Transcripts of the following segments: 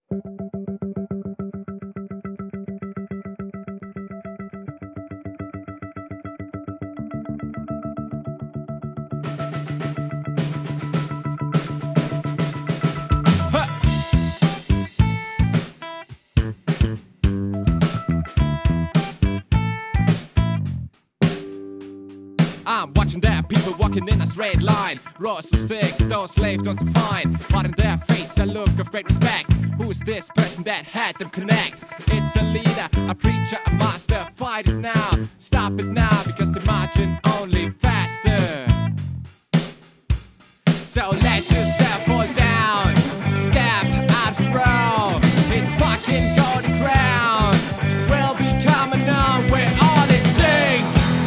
I'm watching that people walking in a straight line. Rows of six, those slaves don't define. But in their face a look of great respect. Who is this person that had them connect? It's a leader, a preacher, a master. Fight it now, stop it now, because the margin only faster. So let yourself fall down, step out of the road. It's fucking golden ground. We'll be coming on, we're all in sync.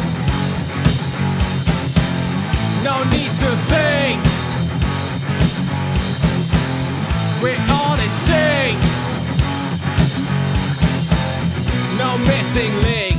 No need to think. We're all in sync. No missing link.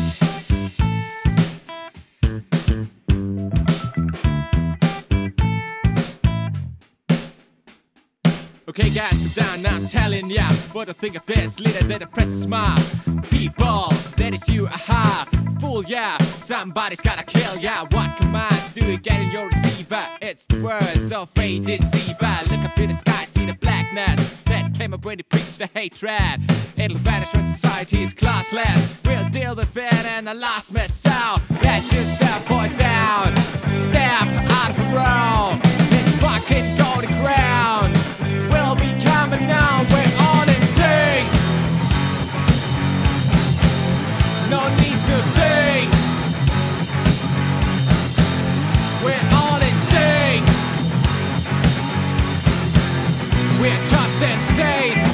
Okay guys, put down, now I'm telling ya what I think of this leader that oppresses smile. People, that is you, aha. Fool ya, somebody's gotta kill ya. What commands do you get in your receiver? It's the words of a deceiver. Look up to the sky, see the blackness that came up when they preached the hatred. It'll vanish when society is classless. We'll deal with it and the last mess. So let yourself point down, step out of the road. It's fucking golden ground. We'll be coming on, we're all in sync. No need to think. We're all in sync. We're just insane.